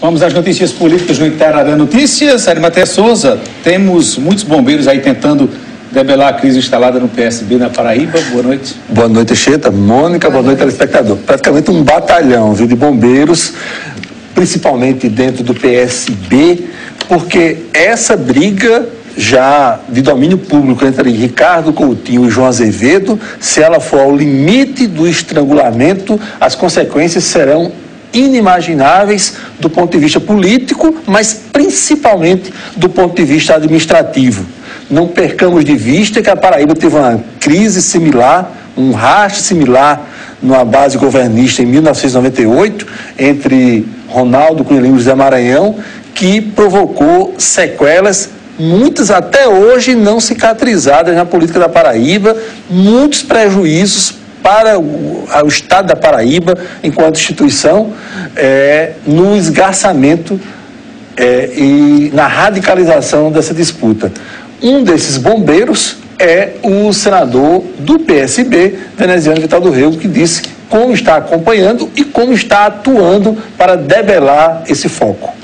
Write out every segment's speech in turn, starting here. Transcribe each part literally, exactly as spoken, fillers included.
Vamos às notícias políticas no Itaradã Notícias. Arimatea Souza, temos muitos bombeiros aí tentando debelar a crise instalada no P S B na Paraíba. Boa noite. Boa noite, Cheta. Mônica, boa noite, telespectador. Praticamente um batalhão, viu, de bombeiros, principalmente dentro do P S B, porque essa briga já de domínio público entre Ricardo Coutinho e João Azevedo, se ela for ao limite do estrangulamento, as consequências serão inimagináveis do ponto de vista político, mas principalmente do ponto de vista administrativo. Não percamos de vista que a Paraíba teve uma crise similar, um racha similar numa base governista em mil novecentos e noventa e oito, entre Ronaldo Cunha Lima e José Maranhão, que provocou sequelas, muitas até hoje não cicatrizadas na política da Paraíba, muitos prejuízos para o, o Estado da Paraíba, enquanto instituição, é, no esgarçamento é, e na radicalização dessa disputa. Um desses bombeiros é o senador do P S B, Veneziano Vital do Rego, que disse como está acompanhando e como está atuando para debelar esse foco.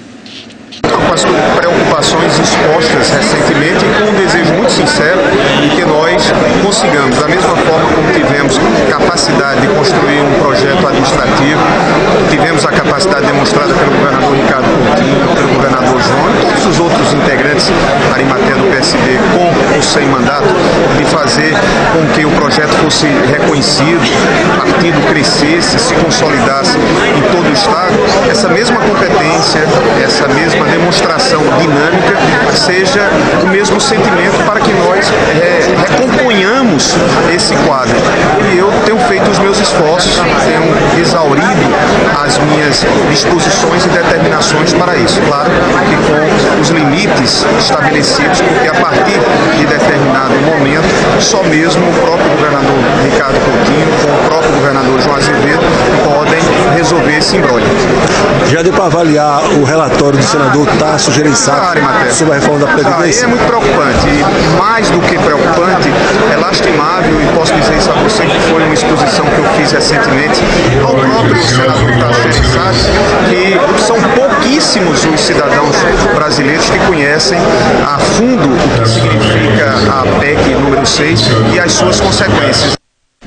Com as preocupações expostas recentemente e com um desejo muito sincero de que nós consigamos, da mesma forma como tivemos capacidade de construir um projeto administrativo, tivemos a capacidade demonstrada pelo governador Ricardo Coutinho, pelo governador João e todos os outros integrantes Arimatea do P S B com ou sem mandato, de fazer com que o projeto fosse reconhecido, o partido crescesse, se consolidasse em todo o Estado. Essa mesma competência, essa mesma demonstração dinâmica seja o mesmo sentimento para que nós é, recomponhamos esse quadro. E eu tenho feito os meus esforços, tenho exaurido as minhas disposições e determinações para isso. Claro que com os limites estabelecidos, porque a partir de determinado momento, só mesmo o próprio governador Ricardo Coutinho, com o próprio governador João Azevedo, podem resolver esse imbróglio. Já deu para avaliar o relatório do senador Tasso Gereissati sobre a reforma da Previdência? É muito preocupante, e mais do que preocupante, é lastimável, e posso dizer isso a você, que foi uma exposição que eu fiz recentemente ao próprio senador Tasso Gereissati, que são pouquíssimos os cidadãos brasileiros que conhecem a fundo o que significa a P E C número seis e as suas consequências.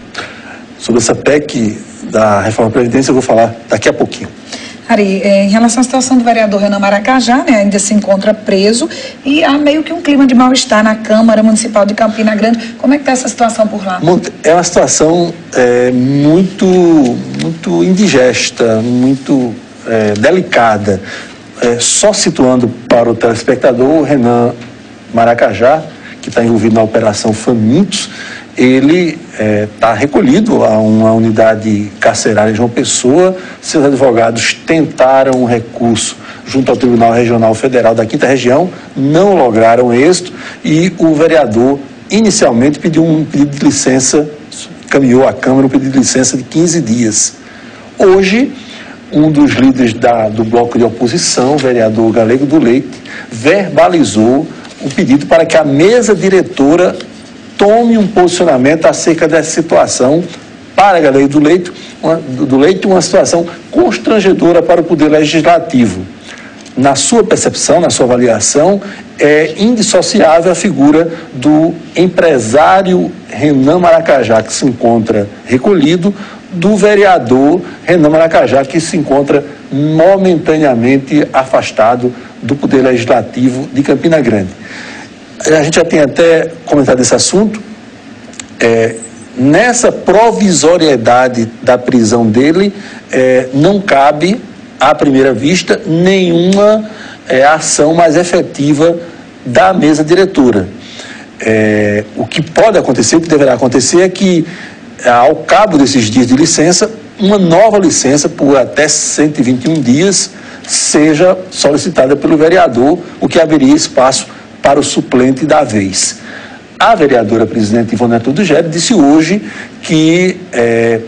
Sobre essa P E C da reforma da Previdência eu vou falar daqui a pouquinho. Ari, em relação à situação do vereador Renan Maracajá, né, ainda se encontra preso e há meio que um clima de mal-estar na Câmara Municipal de Campina Grande. Como é que está essa situação por lá? É uma situação é, muito, muito indigesta, muito é, delicada. É, só situando para o telespectador, o Renan Maracajá, que está envolvido na Operação Famintos, ele está é, recolhido a uma unidade carcerária em João Pessoa. Seus advogados tentaram um recurso junto ao Tribunal Regional Federal da Quinta Região, não lograram êxito, e o vereador inicialmente pediu um pedido de licença, caminhou à Câmara um pedido de licença de quinze dias. Hoje, um dos líderes da, do bloco de oposição, o vereador Galego do Leite, verbalizou o pedido para que a mesa diretora tome um posicionamento acerca dessa situação para a Galego do Leite, uma, do Leite, uma situação constrangedora para o Poder Legislativo. Na sua percepção, na sua avaliação, é indissociável a figura do empresário Renan Maracajá, que se encontra recolhido, do vereador Renan Maracajá, que se encontra momentaneamente afastado do Poder Legislativo de Campina Grande. A gente já tem até comentado esse assunto. É, nessa provisoriedade da prisão dele, é, não cabe, à primeira vista, nenhuma é, ação mais efetiva da mesa diretora. É, o que pode acontecer, o que deverá acontecer é que, ao cabo desses dias de licença, uma nova licença por até cento e vinte e um dias seja solicitada pelo vereador, o que abriria espaço para o suplente da vez. A vereadora presidente Ivone Artur Gério disse hoje que é,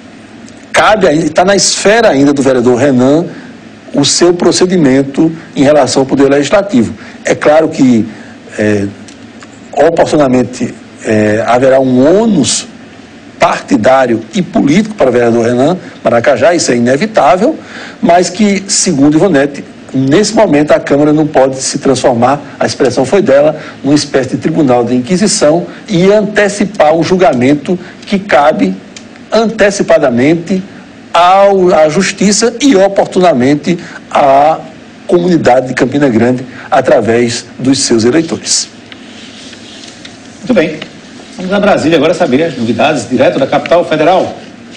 cabe, está na esfera ainda do vereador Renan o seu procedimento em relação ao Poder Legislativo. É claro que é, oportunamente é, haverá um ônus partidário e político para o vereador Renan Maracajá, isso é inevitável, mas que, segundo Ivonete, nesse momento a Câmara não pode se transformar, a expressão foi dela, numa espécie de tribunal de inquisição e antecipar o julgamento que cabe antecipadamente ao, à Justiça e oportunamente à comunidade de Campina Grande através dos seus eleitores. Muito bem. Vamos a Brasília agora saber as novidades direto da capital federal.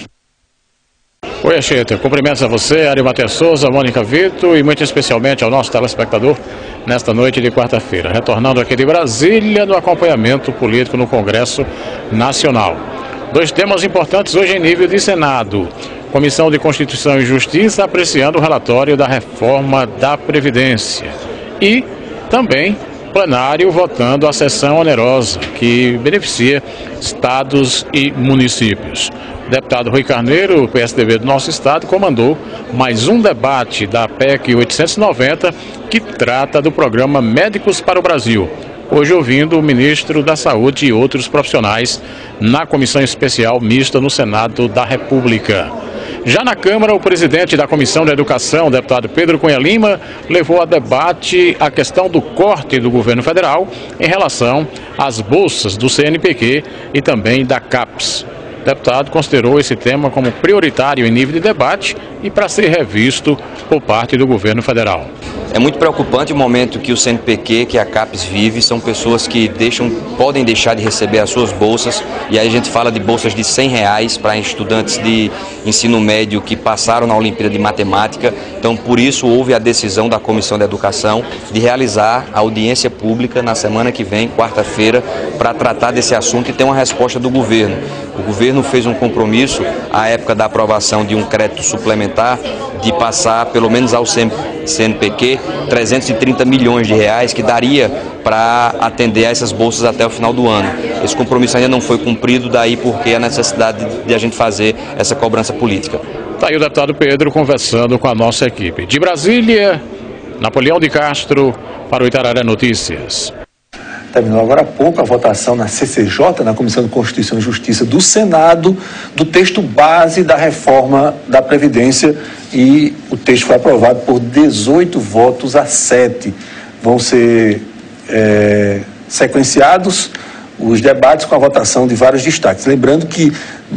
Oi, Acheta. Cumprimentos a você, Arimatea Souza, Mônica Vito e muito especialmente ao nosso telespectador nesta noite de quarta-feira. Retornando aqui de Brasília no acompanhamento político no Congresso Nacional. Dois temas importantes hoje em nível de Senado. Comissão de Constituição e Justiça apreciando o relatório da reforma da Previdência. E também plenário votando a seção onerosa que beneficia estados e municípios. O deputado Rui Carneiro, P S D B do nosso estado, comandou mais um debate da P E C oitocentos e noventa que trata do programa Médicos para o Brasil. Hoje ouvindo o ministro da Saúde e outros profissionais na Comissão Especial Mista no Senado da República. Já na Câmara, o presidente da Comissão de Educação, o deputado Pedro Cunha Lima, levou a debate a questão do corte do governo federal em relação às bolsas do C N P Q e também da CAPES. O deputado considerou esse tema como prioritário em nível de debate e para ser revisto por parte do governo federal. É muito preocupante o momento que o C N P Q, que a CAPES vive, são pessoas que deixam, podem deixar de receber as suas bolsas, e aí a gente fala de bolsas de cem reais para estudantes de ensino médio que passaram na Olimpíada de Matemática. Então, por isso, houve a decisão da Comissão de Educação de realizar a audiência pública na semana que vem, quarta-feira, para tratar desse assunto e ter uma resposta do governo. O governo fez um compromisso, à época da aprovação de um crédito suplementar, de passar, pelo menos ao C N P Q, trezentos e trinta milhões de reais, que daria para atender a essas bolsas até o final do ano. Esse compromisso ainda não foi cumprido, daí porque a necessidade de a gente fazer essa cobrança política. Está aí o deputado Pedro conversando com a nossa equipe. De Brasília, Napoleão de Castro, para o Itararé Notícias. Terminou agora há pouco a votação na C C J, na Comissão de Constituição e Justiça do Senado, do texto base da reforma da Previdência, e o texto foi aprovado por dezoito votos a sete. Vão ser é, sequenciados os debates com a votação de vários destaques. Lembrando que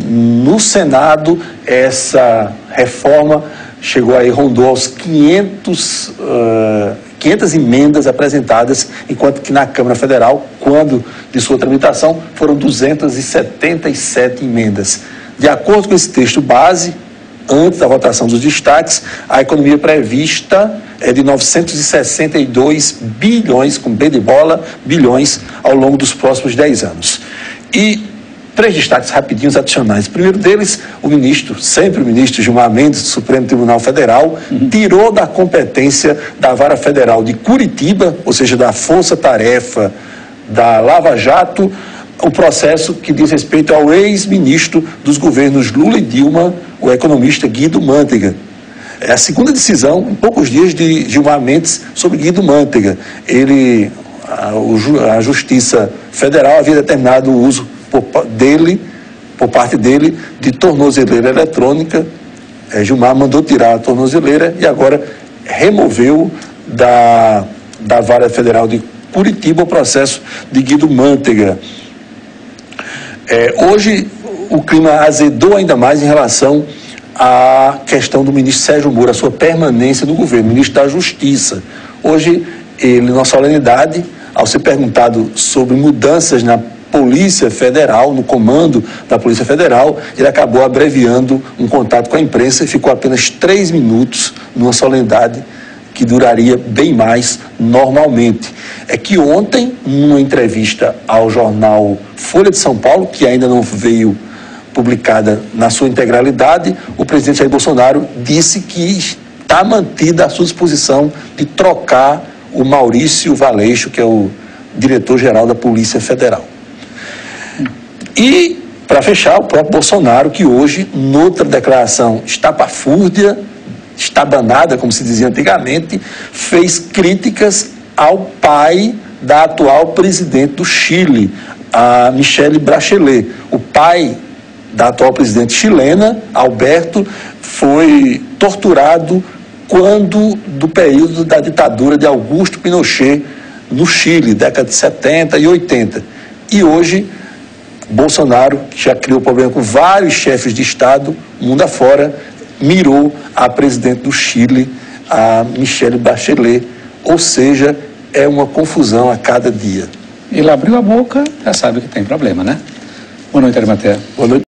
no Senado essa reforma chegou aí, rondou aos quinhentos, uh, quinhentas emendas apresentadas, enquanto que na Câmara Federal, quando de sua tramitação, foram duzentas e setenta e sete emendas. De acordo com esse texto base, antes da votação dos destaques, a economia prevista é de novecentos e sessenta e dois bilhões, com B de bola, bilhões, ao longo dos próximos dez anos. E três destaques rapidinhos adicionais. O primeiro deles, o ministro, sempre o ministro Gilmar Mendes, do Supremo Tribunal Federal, uhum. tirou da competência da Vara Federal de Curitiba, ou seja, da Força Tarefa da Lava Jato, o processo que diz respeito ao ex-ministro dos governos Lula e Dilma, o economista Guido Mantega. É a segunda decisão, em poucos dias, de Gilmar Mendes sobre Guido Mantega. Ele, a, a Justiça Federal havia determinado o uso por, dele, por parte dele, de tornozeleira eletrônica. É, Gilmar mandou tirar a tornozeleira e agora removeu da, da Vara Federal de Curitiba o processo de Guido Mantega. É, hoje o clima azedou ainda mais em relação à questão do ministro Sérgio Moro, a sua permanência no governo, ministro da Justiça. Hoje, ele, na solenidade, ao ser perguntado sobre mudanças na Polícia Federal, no comando da Polícia Federal, ele acabou abreviando um contato com a imprensa e ficou apenas três minutos numa solenidade que duraria bem mais normalmente. É que ontem, numa entrevista ao jornal Folha de São Paulo, que ainda não veio publicada na sua integralidade, o presidente Jair Bolsonaro disse que está mantida a sua disposição de trocar o Maurício Valeixo, que é o diretor-geral da Polícia Federal. E, para fechar, o próprio Bolsonaro, que hoje, noutra declaração estapafúrdia, estabanada, como se dizia antigamente, fez críticas ao pai da atual presidente do Chile, a Michelle Bachelet. O pai da atual presidente chilena, Alberto, foi torturado quando do período da ditadura de Augusto Pinochet no Chile, década de setenta e oitenta. E hoje, Bolsonaro, que já criou problema com vários chefes de Estado, mundo afora, mirou a presidente do Chile, a Michelle Bachelet. Ou seja, é uma confusão a cada dia. Ele abriu a boca, já sabe que tem problema, né? Boa noite, Arimatea. Boa noite.